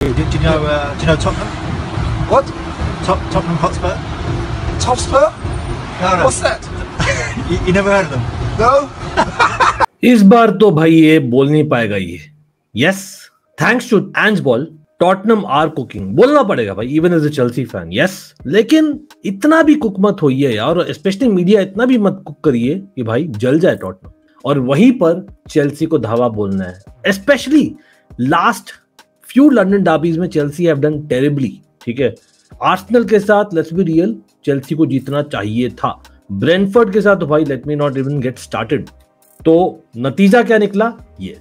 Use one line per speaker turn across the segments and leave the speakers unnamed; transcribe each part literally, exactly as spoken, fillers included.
Do, do you know? Uh, do you know Tottenham?
What?
Top, Tottenham Hotspur?
Hotspur?
No, no.
What's that?
you, you never heard of them?
No.
इस बार तो भाई ये बोल नहीं पाएगा ये. Yes, thanks to Ange Ball, Tottenham are cooking. बोलना पड़ेगा भाई, even as a Chelsea fan. Yes, लेकिन इतना भी कुक मत होइए यार, और स्पेशली मीडिया इतना भी मत कुक करिए कि भाई जल जाए टॉटनम. और वहीं पर चेल्सी को धावा बोलना है. Specially last few London derbies में चेल्सी हैव डन टेरिबली. ठीक है, आर्सेनल के साथ लेट्स बी रियल, चेल्सी को जीतना चाहिए था. ब्रेंटफोर्ड के साथ तो भाई let me not even get started. तो नतीजा क्या निकला ये.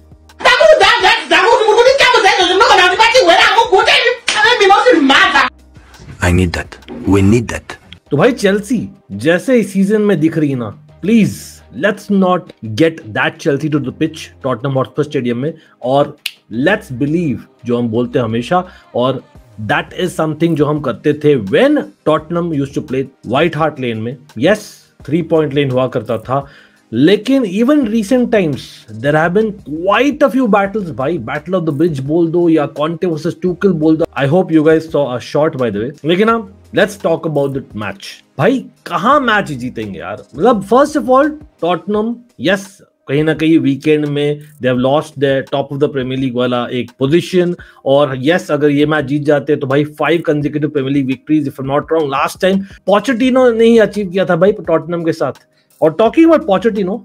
I need that. We need that.
तो भाई चेल्सी जैसे इस सीजन में दिख रही ना, please let's not get that Chelsea to the pitch Tottenham Hotspur stadium में, और लेट्स बिलीव जो हम बोलते हैं हमेशा, और दैट इज समथिंग जो हम करते थे when Tottenham used to play White Hart Lane में. यस, थ्री पॉइंट लेन हुआ करता था, लेकिन even recent times there have been quite a few battles भाई. बैटल ऑफ द ब्रिज बोल दो या कॉन्टे वर्सेस टूकल बोल दो. I hope you guys saw a shot by the way. लेकिन हम let's talk about the match. भाई कहां मैच जीतेंगे यार. मतलब first of all Tottenham, yes कहीं ना कहीं वीकेंड में they have lost the top of the Premier League वाला एक पोजीशन, और यस अगर ये मैच जीत जाते तो भाई five consecutive Premier League victories if I am not wrong. Last time Pochettino ने ही अचीव किया था भाई टॉटनहम के साथ. और टॉकिंग अबाउट पोचेटिनो,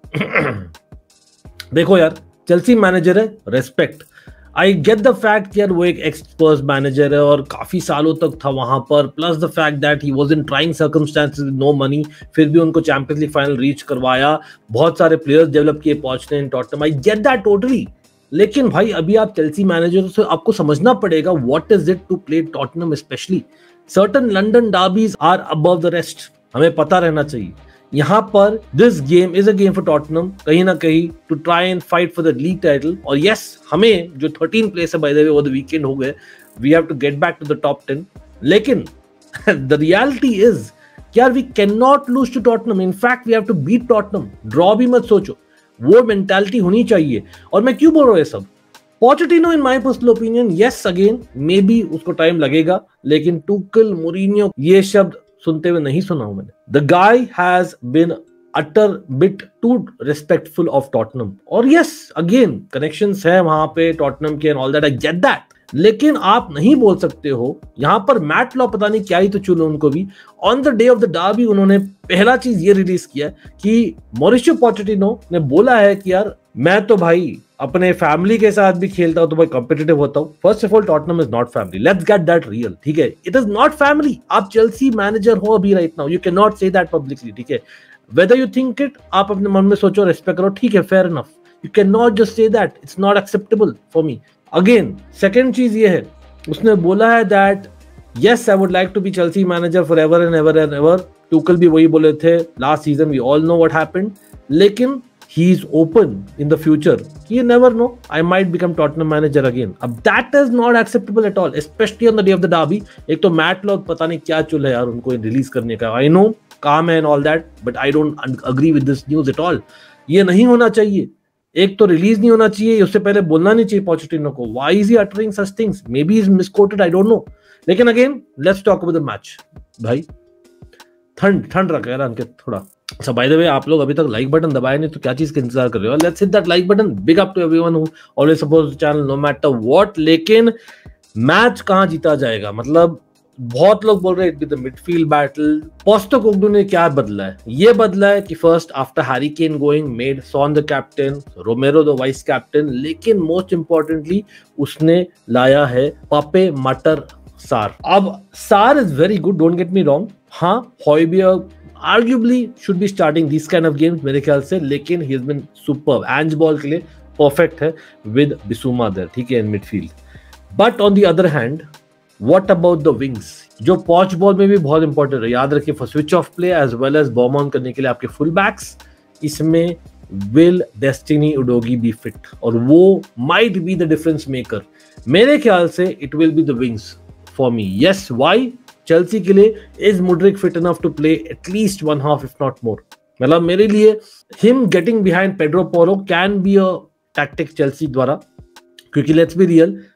देखो यार चेल्सी मैनेजर है, respect. I get the fact कि यार वो एक एक्सपर्ट मैनेजर है और काफी सालों तक था वहां पर, plus the fact that he was in trying circumstances with no money, फिर भी उनको चैंपियंस लीग फाइनल रीच करवाया, बहुत सारे प्लेयर्स डेवलप किए पहुंचने in Tottenham. I get that totally. लेकिन भाई अभी आप चेल्सी मैनेजर से आपको समझना पड़ेगा what is it to play Tottenham. Specially certain London derbies are above the rest, हमें पता रहना चाहिए. यहाँ पर this game is a game for Tottenham कहीं ना कहीं to try and fight for the league title. और यस हमें जो थर्टीन प्लेस है बाय द वे वो द वीकेंड हो गए, we have to get back to the top ten. लेकिन द रियलिटी इज यार we can not lose to Tottenham. In fact we have to beat Tottenham. Draw भी मत सोचो, वो मेंटालिटी होनी चाहिए. और मैं क्यों बोल रहा हूँ ये सब. Pochettino in my personal opinion, yes again maybe उसको टाइम लगेगा, लेकिन टुकल, मोरिनियो ये शब्द सुनते हुए नहीं सुना हूं मैंने. The guy has been utter bit too respectful of Tottenham. और यस अगेन कनेक्शंस है वहां पे टॉटनहम के and all that, I get that. लेकिन आप नहीं बोल सकते हो यहां पर मैट लॉ पता नहीं क्या ही तो चुनो उनको भी. On the day of the derby उन्होंने पहला चीज ये रिलीज किया कि मॉरिशियो पोचेटिनो ने बोला है कि यार मैं तो भाई अपने फैमिली के साथ भी खेलता हूं तो भाई कॉम्पिटिटिव होता हूं. First of all Tottenham is not family, let's get that real. ठीक है, इट इज नॉट फैमिली. आप चेल्सी मैनेजर हो अभी right now, you can not say that publicly. ठीक है, वेदर यू थिंक इट, आप अपने मन में सोचो, रेस्पेक्ट करो, ठीक है, fair enough. You can not just say that, it's not acceptable for me. Again second चीज ये है, उसने बोला है that yes I would like to be Chelsea manager forever and ever and ever. Tuchel भी वही बोले थे last season, we all know what happened. लेकिन he is open in the future. You never know, I might become Tottenham manager again. अब that is not acceptable at all, especially on the day of the derby. एक तो mat law पता नहीं क्या चुल है यार उनको रिलीज करने का. I know काम है and all that, but I don't agree with this news at all. ये नहीं होना चाहिए. एक तो रिलीज नहीं होना चाहिए, उससे पहले बोलना नहीं चाहिए पोचेटिनो को. Why is he uttering such things? Maybe he's misquoted, I don't know. लेकिन again, let's talk about the match. भाई ठंड ठंड रखा यार अंकित थोड़ा. अच्छा बाय द वे आप लोग अभी तक लाइक बटन दबाए नहीं तो क्या चीज का इंतजार कर रहे हो. Let's hit that like button. Big up to everyone who always supports the channel no matter what. लेकिन मैच कहां जीता जाएगा, मतलब बहुत लोग बोल रहे हैं it be the midfield battle. Postecoglou ने क्या बदला है, ये बदला है कि first after Harry Kane going made Son the captain, Romero the vice captain, लेकिन मोस्ट इंपॉर्टेंटली उसने लाया है पापे मटर सार. अब सार is very good, don't get me wrong. हाँ Hojbjerg arguably should be starting these kind of games मेरे ख्याल से, लेकिन he has been superb. Ange Ball के लिए perfect है with Bissouma there, ठीक है, in midfield. But on the other hand, what about the wings? जो पॉच बॉल में भी बहुत इंपॉर्टेंट है, याद रखिए for switch of play as well as bomb on करने के लिए आपके फुल बैक्स. इसमें will Destiny Udogie be fit, और वो might be the difference maker. मेरे ख्याल से it will be the wings for me. Yes why Chelsea के लिए is Mudryk fit enough to play at least one half if not more. मतलब मेरे लिए him getting behind Pedro Porro can be a tactic Chelsea द्वारा, क्योंकि let's be real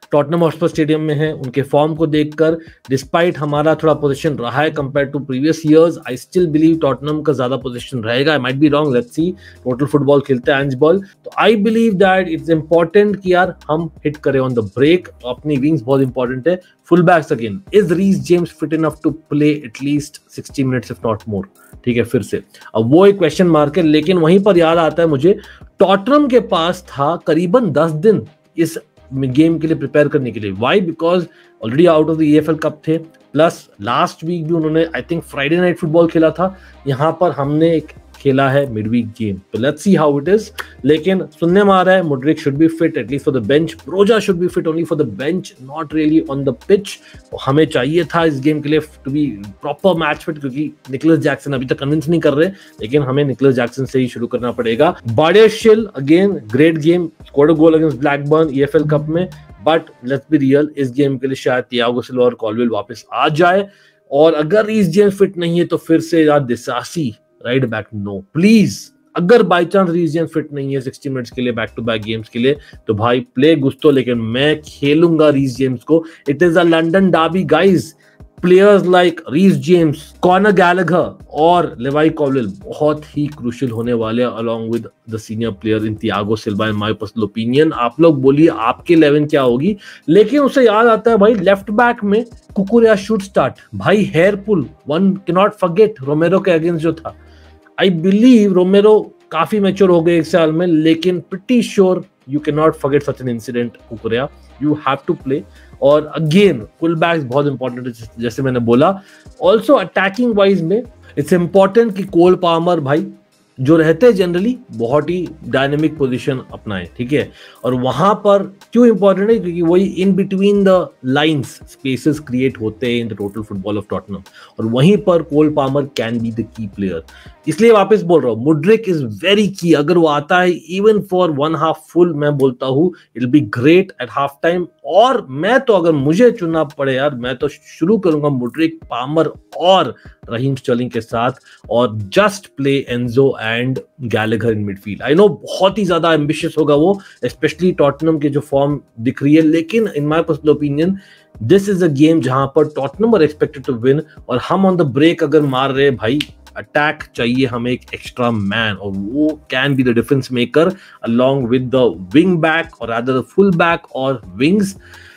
Tottenham Hotspur stadium में है, उनके फॉर्म को देखकर डिस्पाइट हमारा थोड़ा पोजीशन रहा है compare to previous years, I still believe Tottenham का ज्यादा पोजीशन रहेगा। I might be wrong, let's see, total football खेलते हैं एंज बॉल। तो I believe that it's important कि यार हम हिट करें ऑन द ब्रेक, अपनी विंग्स बहुत इंपॉर्टेंट है। Full backs again, is Reece James fit enough to play at least sixty minutes if not more? ठीक है, फिर से अब वो एक क्वेश्चन मार्क है, लेकिन वहीं पर याद आता है मुझे टॉटनहम के पास था करीबन दस दिन इस गेम के लिए प्रिपेयर करने के लिए। Why? Because already out of the EFL cup थे, प्लस लास्ट वीक भी उन्होंने I think Friday night football खेला था, यहाँ पर हमने एक खेला है मिडवीक गेम। तो let's see how it is. लेकिन सुनने में आ रहा है Mudryk should be fit at least for the bench, Broja should be fit only for the bench, not really on the pitch. हमें चाहिए था इस गेम के लिए to be proper match fit, क्योंकि निकोलस जैक्सन अभी तक कन्विंस नहीं कर रहे, लेकिन हमें निकोलस जैक्सन से ही शुरू करना पड़ेगा। बारडेशिल again great game, scored a goal against Blackburn EFL cup में, बट लेट्स बी रियल, इस गेम के लिए शायद थियागो सिल्वा और कॉलवेल वापस आ जाए। और अगर रीस जेम्स फिट नहीं है तो फिर से यार Disasi right back, no please. अगर by chance Reece James fit नहीं है सिक्सटी मिनट्स के लिए बैक टू बैक गेम्स के लिए, तो भाई प्ले गुस्तो, लेकिन मैं खेलूंगा रीस जेम्स को। It is a London derby guys, players like Reece James, Conor Gallagher और लेवाई कॉलवेल बहुत ही क्रूशियल होने वाले हैं, along with the senior player in Thiago Silva in my personal opinion. आप लोग बोलिए आपके इलेवन क्या होगी। लेकिन उससे याद आता है भाई, लेफ्ट बैक में कुकुरेया शुड स्टार्ट। भाई hair pull, one can not forget Romero के अगेंस्ट जो था। आई बिलीव रोमेरो काफी मैच्योर हो गए एक साल में, लेकिन pretty sure you can not forget such an incident Cucurella, you have to play. और अगेन फुल बैक्स बहुत इंपॉर्टेंट है, जैसे मैंने बोला। ऑल्सो अटैकिंग वाइज में इट्स इंपॉर्टेंट कि कोल पामर भाई जो रहते हैं जनरली बहुत ही डायनेमिक पोजीशन अपनाए, ठीक है। और वहां पर क्यों इंपॉर्टेंट है? क्योंकि वही in between the lines spaces create होते हैं in the total football of Tottenham, और वहीं पर Cole Palmer can be the key player. इसलिए वापस बोल रहा हूँ, मुड्रिक इज वेरी की। अगर वो आता है even for one half full, मैं बोलता हूँ it will be great at half time. और मैं तो अगर मुझे चुनना पड़े यार, मैं तो शुरू करूंगा मुड्रिक, पामर और रहीम स्टर्लिंग के साथ, और just play Enzo and Gallagher in midfield. I know बहुत ही ज्यादा एम्बिशियस होगा वो, स्पेशली टॉटनहम के जो फॉर्म दिख रही है, लेकिन in my personal opinion this is a game जहां पर Tottenham are expected to win, और हम ऑन द ब्रेक अगर मार रहे भाई, अटैक चाहिए हमें एक एक्स्ट्रा मैन, और वो can be the difference maker along with the wing back और अदर फुल बैक और विंग्स।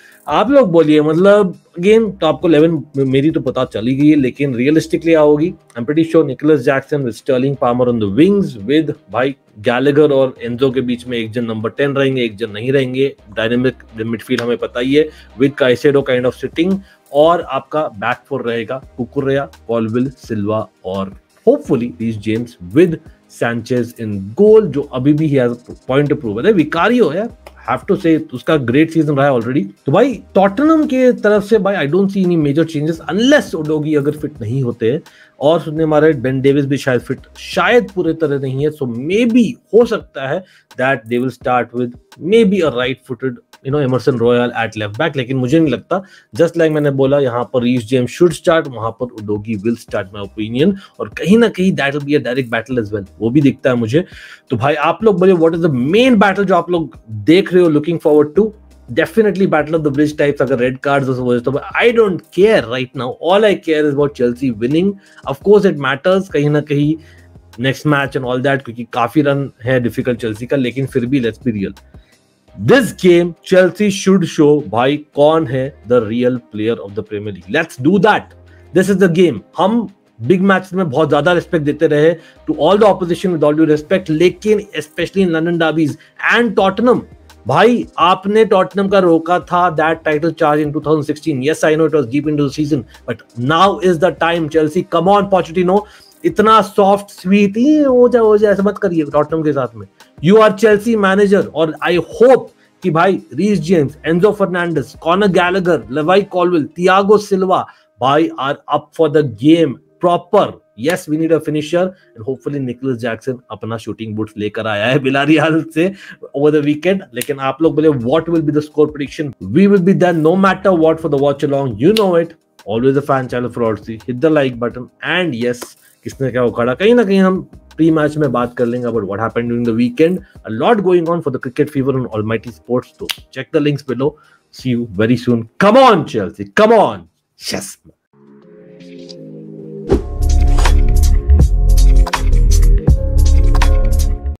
आप लोग बोलिए, मतलब गेम तो आपको इलेवन मेरी तो पता चली गई है, लेकिन रियलिस्टिकली आओगी। I am pretty sure Nicolas Jackson with Sterling, Palmer on the wings, with भाई गैलेगर और एंजो के बीच में एक जन नंबर टेन रहेंगे, एक जन नहीं रहेंगे। डायनेमिक मिडफील्ड हमें पता ही है, with Caicedo kind of sitting, और आपका बैक फोर रहेगा कुकुरेया, कॉलवेल, सिल्वा और hopefully Reece James with Sanchez in goal, जो अभी भी हैज पॉइंट टू प्रूव है। विकारियो है, हैव टू से, उसका ग्रेट सीजन रहा है ऑलरेडी। तो भाई टॉटनहम के तरफ से भाई I don't see any major changes unless Udogie अगर फिट नहीं होते हैं, और सुनने मारे बेन डेविस भी शायद फिट शायद पूरे तरह नहीं है। सो मे बी हो सकता है that they will start with maybe a right footed you know Emerson Royal at left back, लेकिन मुझे नहीं लगता। जस्ट लाइक मैंने बोला, यहाँ पर रीस जेम्स शुड स्टार्ट, वहां पर Udogie will start my opinion, और कहीं ना कहीं that will be a direct battle as well, वो भी दिखता है मुझे। तो भाई आप लोग बोलिए, what is the main battle जो आप लोग देख रहे हो, looking forward to? Definitely battle of the bridge types, अगर red cards हो तो I don't care right now. All I care is about Chelsea winning. Of course it matters कहीं ना कहीं next match and all that, क्योंकि काफी run है difficult Chelsea का, लेकिन फिर भी let's be real. This game Chelsea should show भाई कौन है the real player of the Premier League. Let's do that. This is the game. हम बिग मैच में बहुत ज्यादा रिस्पेक्ट देते रहे to all the opposition with all due respect, लेकिन specially in London derbies and Tottenham, भाई आपने Tottenham का रोका था that title charge in twenty sixteen. Yes, I know it was deep into the season, but now is the time. Chelsea, come on, Pochettino. इतना soft sweet हो जा हो जा ऐसा मत करिए टॉटनहम के साथ में. यू आर चेल्सी मैनेजर, और आई होप कि भाई Reece James, Enzo Fernandez, Conor Gallagher, Levi Colwill, Thiago Silva भाई are up for the game proper. Yes, we need a finisher, and hopefully Nicholas Jackson अपना shooting boots लेकर आया है बिलारियाल से over the weekend. लेकिन आप लोग बोले what will be the score prediction? We will be there no matter what for the watch along. You know it. Always a fan channel for Odyssey. Hit the like button, and yes, किसने क्या उखाड़ा, कहीं ना कहीं हम pre match में बात कर लेंगे about what happened during the weekend. A lot going on for the cricket fever on Almighty Sports. So check the links below. See you very soon. Come on, Chelsea. Come on. Yes.